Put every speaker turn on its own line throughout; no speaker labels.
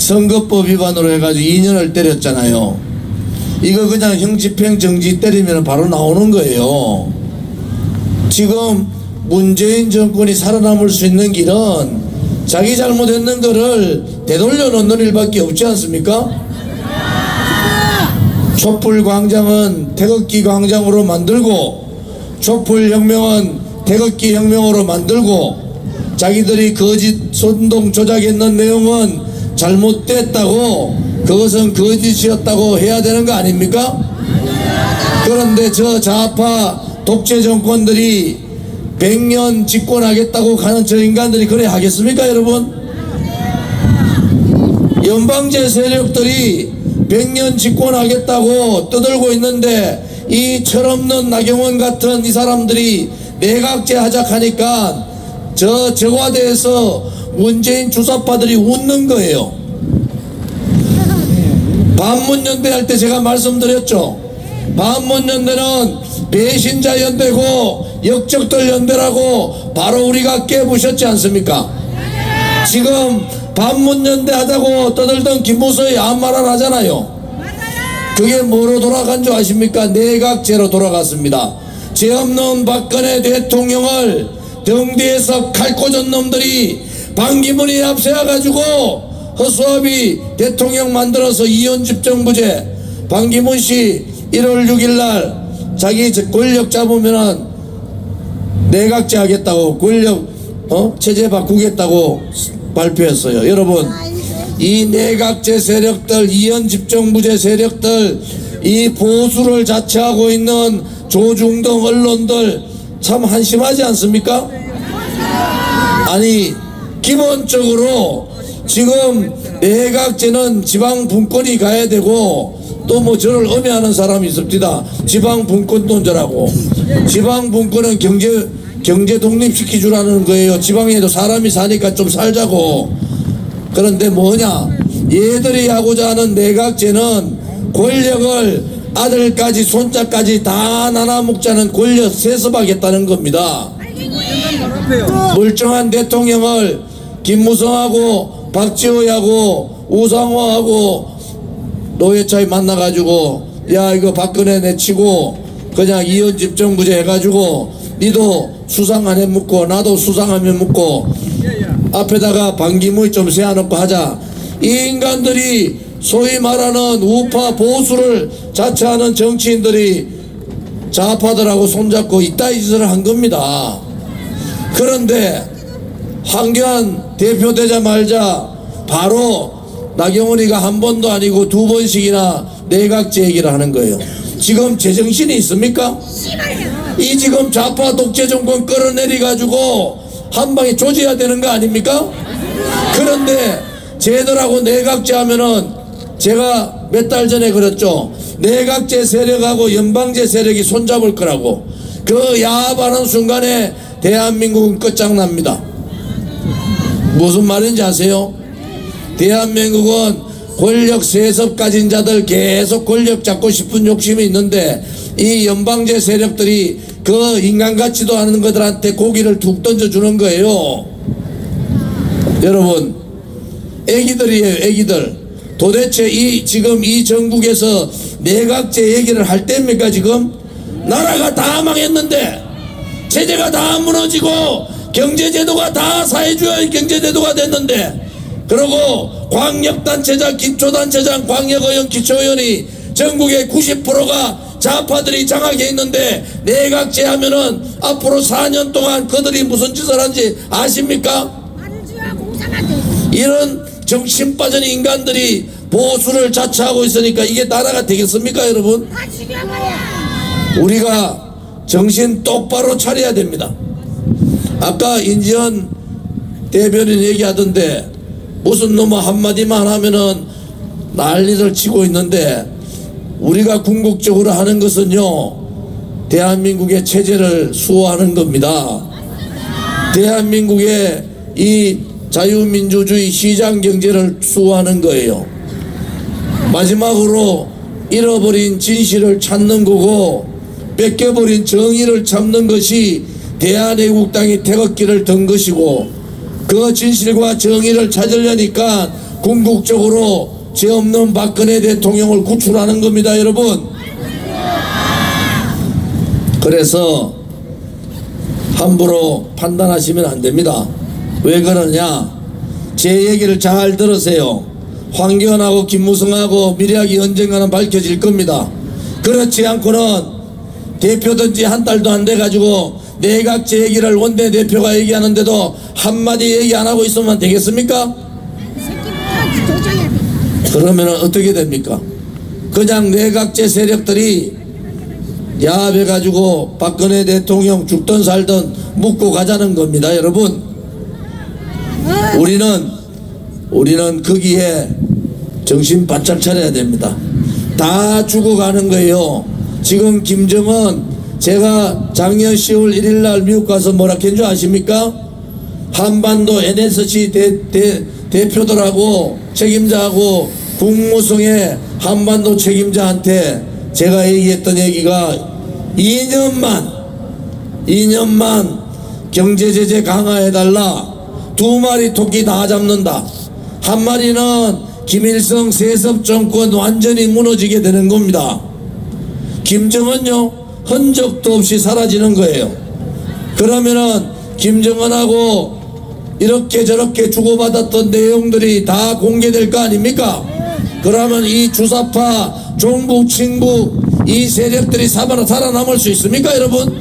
선거법 위반으로 해가지고 2년을 때렸잖아요. 이거 그냥 형집행 정지 때리면 바로 나오는 거예요. 지금 문재인 정권이 살아남을 수 있는 길은 자기 잘못했는 거를 되돌려 놓는 일밖에 없지 않습니까? 촛불광장은 태극기 광장으로 만들고, 촛불혁명은 태극기 혁명으로 만들고, 자기들이 거짓 선동 조작했는 내용은 잘못됐다고, 그것은 거짓이었다고 해야 되는 거 아닙니까? 그런데 저 좌파 독재 정권들이 100년 집권하겠다고 가는 저 인간들이 그래 하겠습니까, 여러분? 연방제 세력들이 100년 집권하겠다고 떠들고 있는데 이 철없는 나경원 같은 이 사람들이 내각제 하자 하니까 저 청와대에서 문재인 주사파들이 웃는 거예요. 반문연대 할 때 제가 말씀드렸죠. 반문연대는 배신자 연대고 역적들 연대라고 바로 우리가 깨부셨지 않습니까? 지금 반문연대 하자고 떠들던 김무성이 아무 말 안 하잖아요. 그게 뭐로 돌아간 줄 아십니까? 내각제로 돌아갔습니다. 죄 없는 박근혜 대통령을 등 뒤에서 칼 꽂은 놈들이 반기문이 앞세워가지고 허수아비 대통령 만들어서 이혼집정부제, 반기문씨 1월 6일날 자기 권력 잡으면은 내각제 하겠다고, 권력 체제 바꾸겠다고 발표했어요. 여러분, 이 내각제 세력들, 이혼집정부제 세력들, 이 보수를 자처하고 있는 조중동 언론들 참 한심하지 않습니까? 아니, 기본적으로 지금 내각제는 지방 분권이 가야 되고, 또 뭐 저를 엄해하는 사람이 있습니다. 지방 분권론자라고. 지방 분권은 경제 독립시키주라는 거예요. 지방에도 사람이 사니까 좀 살자고. 그런데 뭐냐, 얘들이 하고자 하는 내각제는 권력을 아들까지 손자까지 다 나눠먹자는 권력 세습하겠다는 겁니다. 멀쩡한 대통령을 김무성하고 박지호하고 우상호하고 노회차에 만나가지고 야 이거 박근혜 내치고 그냥 이혼집정부제 해가지고 니도 수상하면 묻고 나도 수상하면 묻고 앞에다가 반기문이 좀 세워놓고 하자. 이 인간들이 소위 말하는 우파 보수를 자처하는 정치인들이 좌파들하고 손잡고 이따위 짓을 한 겁니다. 그런데 황교안 대표 되자마자 바로 나경원이가 한 번도 아니고 두 번씩이나 내각제 얘기를 하는 거예요. 지금 제정신이 있습니까? 이 지금 좌파 독재 정권 끌어내려가지고 한 방에 조져야 되는 거 아닙니까? 그런데 쟤들하고 내각제 하면은 제가 몇 달 전에 그랬죠. 내각제 세력하고 연방제 세력이 손잡을 거라고. 그 야합하는 순간에 대한민국은 끝장납니다. 무슨 말인지 아세요? 대한민국은 권력 세습 가진 자들 계속 권력 잡고 싶은 욕심이 있는데 이 연방제 세력들이 그 인간 같지도 않은 것들한테 고기를 툭 던져주는 거예요. 여러분, 애기들이에요, 애기들. 도대체 지금 이 전국에서 내각제 얘기를 할 때입니까? 지금 나라가 다 망했는데, 체제가 다 무너지고 경제제도가 다 사회주의 경제제도가 됐는데, 그리고 광역단체장, 기초단체장, 광역의원, 기초의원이 전국의 90%가 좌파들이 장악해 있는데 내각제 하면은 앞으로 4년 동안 그들이 무슨 짓을 하는지 아십니까? 이런 정신 빠진 인간들이 보수를 자처하고 있으니까 이게 나라가 되겠습니까, 여러분? 우리가 정신 똑바로 차려야 됩니다. 아까 인지현 대변인 얘기하던데 무슨 놈 한마디만 하면은 난리를 치고 있는데, 우리가 궁극적으로 하는 것은요, 대한민국의 체제를 수호하는 겁니다. 대한민국의 이 자유민주주의 시장경제를 수호하는 거예요. 마지막으로 잃어버린 진실을 찾는 거고 뺏겨버린 정의를 찾는 것이 대한애국당이 태극기를 든 것이고, 그 진실과 정의를 찾으려니까 궁극적으로 죄 없는 박근혜 대통령을 구출하는 겁니다, 여러분. 그래서 함부로 판단하시면 안 됩니다. 왜 그러냐? 제 얘기를 잘 들으세요. 황교안하고 김무성하고 미래학이 언젠가는 밝혀질 겁니다. 그렇지 않고는 대표든지 한 달도 안 돼가지고 내각제 얘기를 원내대표가 얘기하는데도 한마디 얘기 안 하고 있으면 되겠습니까? 그러면 어떻게 됩니까? 그냥 내각제 세력들이 야합해가지고 박근혜 대통령 죽든 살든 묻고 가자는 겁니다, 여러분. 우리는 거기에 정신 바짝 차려야 됩니다. 다 죽어가는 거예요. 지금 김정은, 제가 작년 10월 1일날 미국 가서 뭐라 한 줄 아십니까? 한반도 NSC 대표들하고 책임자하고 국무성의 한반도 책임자한테 제가 얘기했던 얘기가 2년만 경제제재 강화해달라. 2마리 토끼 다 잡는다. 한 마리는 김일성 세습 정권 완전히 무너지게 되는 겁니다. 김정은요, 흔적도 없이 사라지는 거예요. 그러면은 김정은하고 이렇게 저렇게 주고받았던 내용들이 다 공개될 거 아닙니까? 그러면 이 주사파 종북 친북 이 세력들이 살아남을 수 있습니까, 여러분?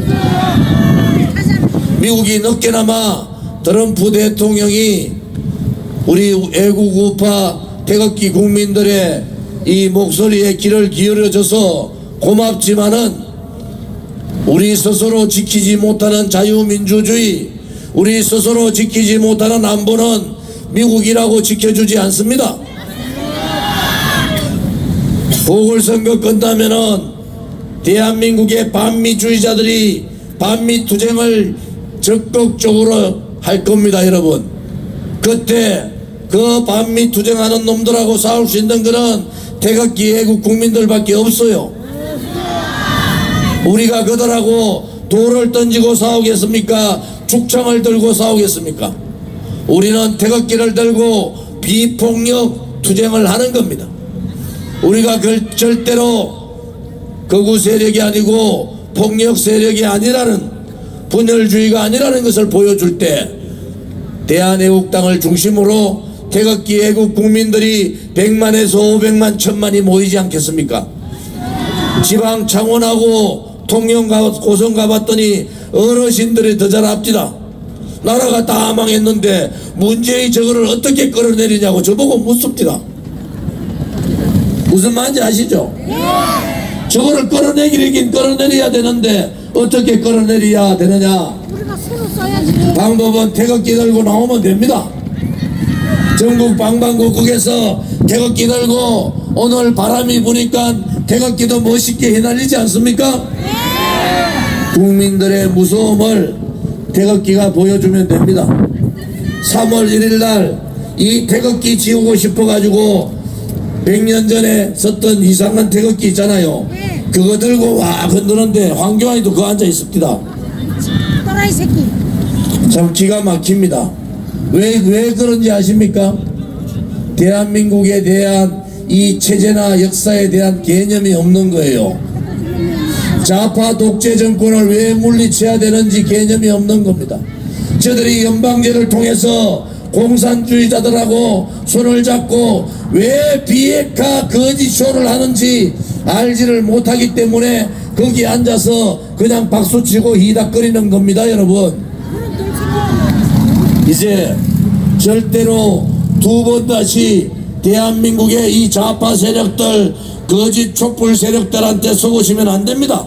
미국이 늦게나마 트럼프 대통령이 우리 애국 우파 태극기 국민들의 이 목소리에 귀를 기울여줘서 고맙지만은 우리 스스로 지키지 못하는 자유민주주의, 우리 스스로 지키지 못하는 안보는 미국이라고 지켜주지 않습니다. 보궐선거 끝나면은 대한민국의 반미주의자들이 반미투쟁을 적극적으로 할 겁니다, 여러분. 그때 그 반미투쟁하는 놈들하고 싸울 수 있는 거는 태극기 애국 국민들밖에 없어요. 우리가 그들하고 돌을 던지고 싸우겠습니까? 죽창을 들고 싸우겠습니까? 우리는 태극기를 들고 비폭력 투쟁을 하는 겁니다. 우리가 절대로 극우 세력이 아니고 폭력 세력이 아니라는, 분열주의가 아니라는 것을 보여줄 때 대한애국당을 중심으로 태극기 애국 국민들이 100만에서 500만 1000만이 모이지 않겠습니까? 지방 창원하고 통영 고성 가봤더니 어르신들이 더 잘 압니다. 나라가 다 망했는데 문재인 저거를 어떻게 끌어내리냐고 저보고 묻습니다. 무슨 말인지 아시죠? 저거를 끌어내기긴 끌어내려야 되는데 어떻게 끌어내려야 되느냐? 방법은 태극기 들고 나오면 됩니다. 전국 방방곡곡에서 태극기 들고 오늘 바람이 부니까 태극기도 멋있게 휘날리지 않습니까? 국민들의 무서움을 태극기가 보여주면 됩니다. 3월 1일날 이 태극기 지우고 싶어가지고 100년 전에 썼던 이상한 태극기 있잖아요. 그거 들고 와 흔드는데 황교안이도 그거 앉아 있습니다.
또라이 새끼.
참 기가 막힙니다. 왜 그런지 아십니까? 대한민국에 대한 이 체제나 역사에 대한 개념이 없는 거예요. 좌파 독재 정권을 왜 물리쳐야 되는지 개념이 없는 겁니다. 저들이 연방제를 통해서 공산주의자들하고 손을 잡고 왜 비핵화 거짓쇼를 하는지 알지를 못하기 때문에 거기 앉아서 그냥 박수치고 히닥거리는 겁니다, 여러분. 이제 절대로 두 번 다시 대한민국의 이 좌파 세력들, 거짓 촛불 세력들한테 속으시면 안 됩니다.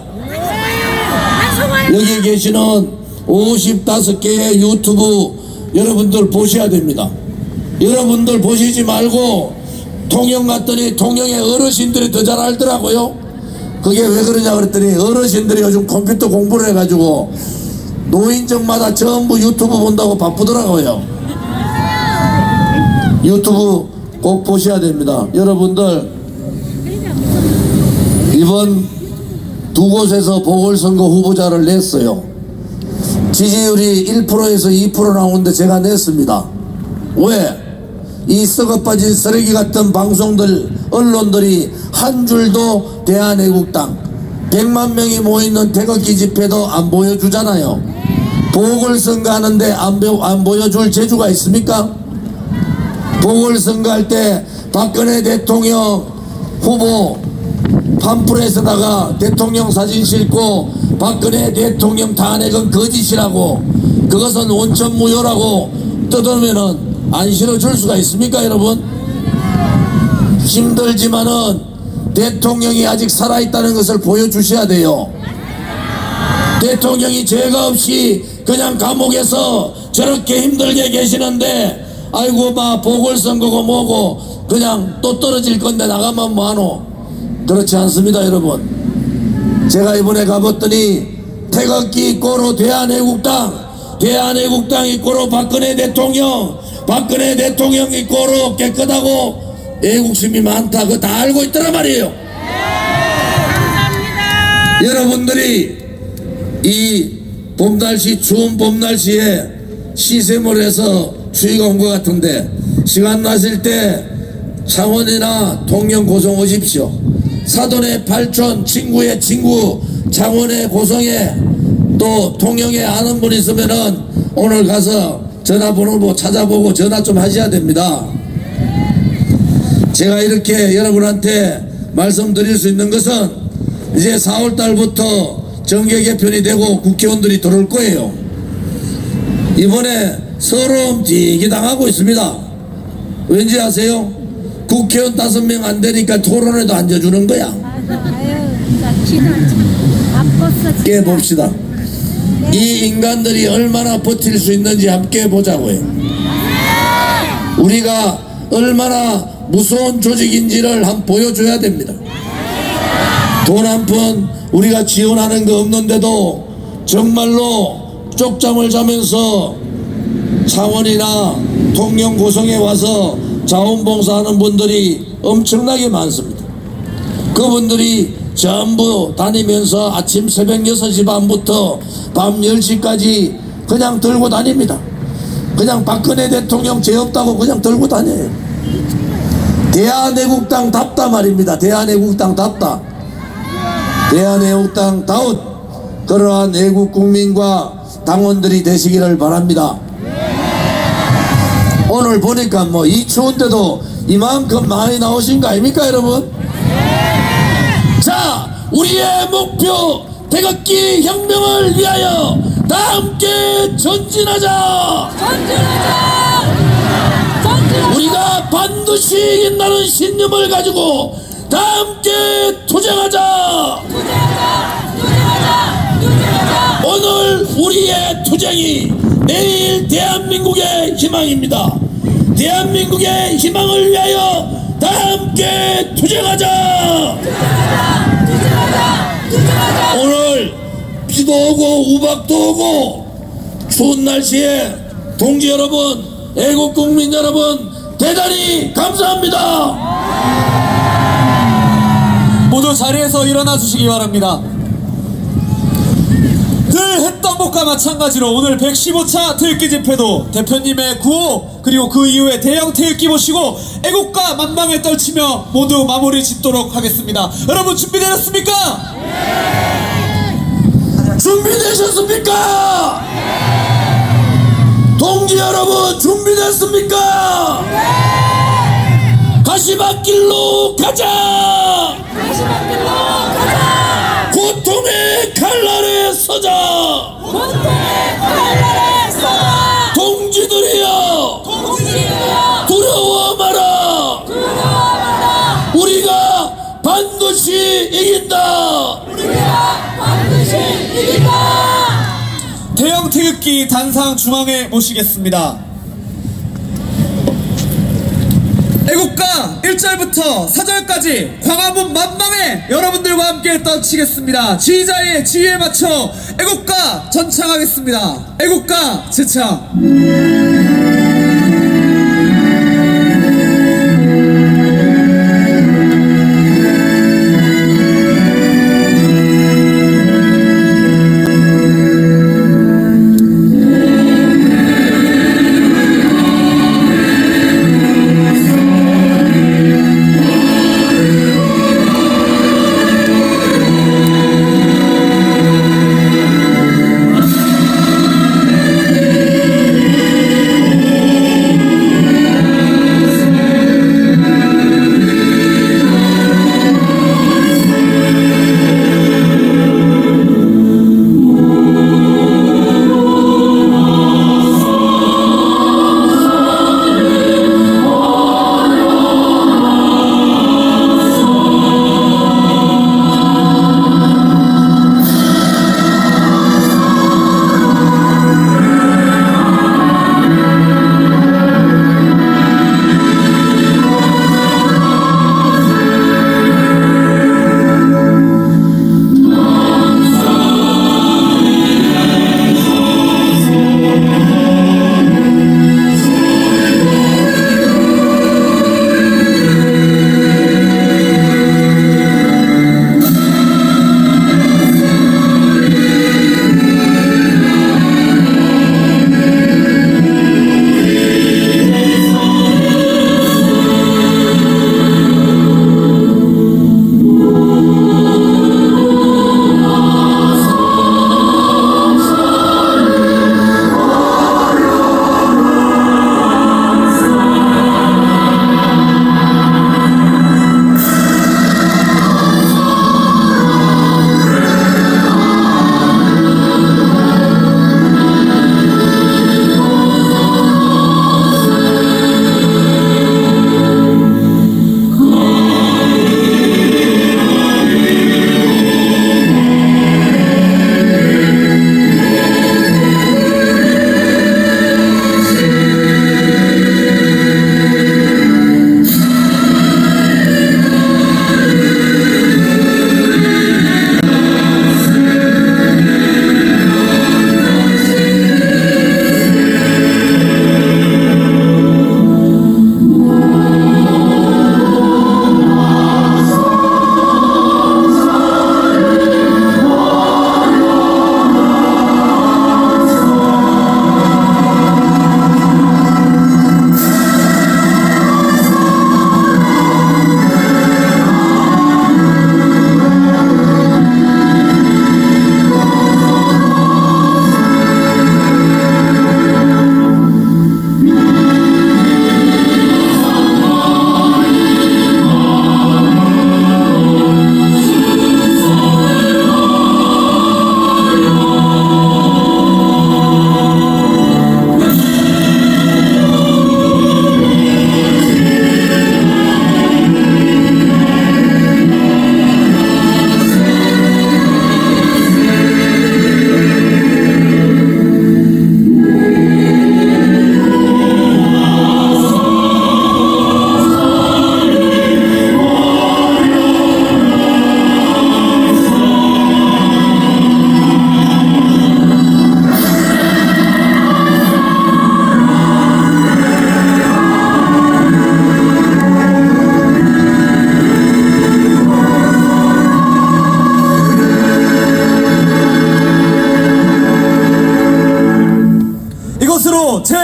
여기 계시는 55개의 유튜브 여러분들 보셔야 됩니다. 여러분들 보시지 말고 통영 갔더니 통영의 어르신들이 더 잘 알더라고요. 그게 왜 그러냐 그랬더니 어르신들이 요즘 컴퓨터 공부를 해가지고 노인정마다 전부 유튜브 본다고 바쁘더라고요. 유튜브 꼭 보셔야 됩니다. 여러분들 이번 두 곳에서 보궐선거 후보자를 냈어요. 지지율이 1%에서 2% 나오는데 제가 냈습니다. 왜? 이 썩어빠진 쓰레기 같은 방송들, 언론들이 한 줄도 대한애국당 100만 명이 모이는 태극기 집회도 안 보여주잖아요. 보궐선거 하는데 안 보여줄 재주가 있습니까? 보궐선거 할 때 박근혜 대통령 후보 팜플렛에다가 대통령 사진 싣고 박근혜 대통령 탄핵은 거짓이라고, 그것은 원천무효라고 뜯으면은 안 실어줄 수가 있습니까, 여러분? 힘들지만은 대통령이 아직 살아있다는 것을 보여주셔야 돼요. 대통령이 죄가 없이 그냥 감옥에서 저렇게 힘들게 계시는데, 아이고 막 보궐선거고 뭐고 그냥 또 떨어질 건데 나가면 뭐하노? 그렇지 않습니다, 여러분. 제가 이번에 가봤더니 태극기 꼬로 대한애국당, 대한애국당이 꼬로 박근혜 대통령이 꼬로 깨끗하고 애국심이 많다, 그거 다 알고 있더란 말이에요. 감사합니다. 여러분들이 이 봄날씨, 추운 봄날씨에 시샘을 추위가 온 것 같은데, 시간 나실 때 창원이나 통영 고성 오십시오. 사돈의 팔촌, 친구의 친구, 창원의 고성에 또 통영에 아는 분 있으면은 오늘 가서 전화번호 뭐 찾아보고 전화 좀 하셔야 됩니다. 제가 이렇게 여러분한테 말씀드릴 수 있는 것은 이제 4월달부터 정계 개편이 되고 국회의원들이 들어올 거예요. 이번에 서러움 되게 당하고 있습니다. 왠지 아세요? 국회의원 5명 안 되니까 토론에도 앉아주는 거야. 깨봅시다. 이 인간들이 얼마나 버틸 수 있는지 함께 보자고요. 우리가 얼마나 무서운 조직인지를 한번 보여줘야 됩니다. 돈 한 푼 우리가 지원하는 거 없는데도 정말로 쪽잠을 자면서 창원이나 통영 고성에 와서 자원봉사하는 분들이 엄청나게 많습니다. 그분들이 전부 다니면서 아침 새벽 6시 반부터 밤 10시까지 그냥 들고 다닙니다. 그냥 박근혜 대통령 죄 없다고 그냥 들고 다녀요. 대한애국당답다 말입니다. 대한애국당답다. 대한애국당다운 그러한 애국국민과 당원들이 되시기를 바랍니다. 오늘 보니까 뭐 이 추운데도 이만큼 많이 나오신 거 아닙니까, 여러분? 자, 우리의 목표 태극기 혁명을 위하여 다 함께 전진하자. 우리가 반드시 이긴다는 신념을 가지고 다 함께 투쟁하자. 오늘 우리의 투쟁이 내일 대한민국의 희망입니다. 대한민국의 희망을 위하여 다 함께 투쟁하자. 오늘 비도 오고 우박도 오고 추운 날씨에 동지 여러분, 애국국민 여러분 대단히 감사합니다.
모두 자리에서 일어나 주시기 바랍니다. 늘 했던 것과 마찬가지로 오늘 115차 태극기 집회도 대표님의 구호 그리고 그 이후에 대형 태극기 모시고 애국가 만방에 떨치며 모두 마무리 짓도록 하겠습니다. 여러분 준비되셨습니까?
네. 준비되셨습니까? 네. 동지 여러분 준비됐습니까? 네. 가시밭길로 가자. 가시밭길로 가자. 고통의 칼날에 서자. 고통의 칼날에 서자. 동지들이여, 동지들이여 두려워 마라. 두려워 마라. 우리가 반드시 이긴다. 우리가 반드시 이긴다.
대형 태극기 단상 중앙에 모시겠습니다. 애국가 1절부터 4절까지 광화문 만방에 여러분들과 함께 떨치겠습니다. 지휘자의 지휘에 맞춰 애국가 전창하겠습니다. 애국가 제창.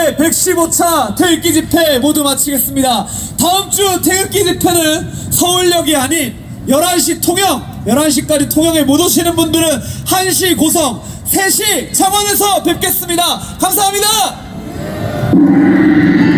오늘의 115차 태극기 집회 모두 마치겠습니다. 다음 주 태극기 집회는 서울역이 아닌 11시 통영, 11시까지 통영에 못 오시는 분들은 1시 고성, 3시 창원에서 뵙겠습니다. 감사합니다.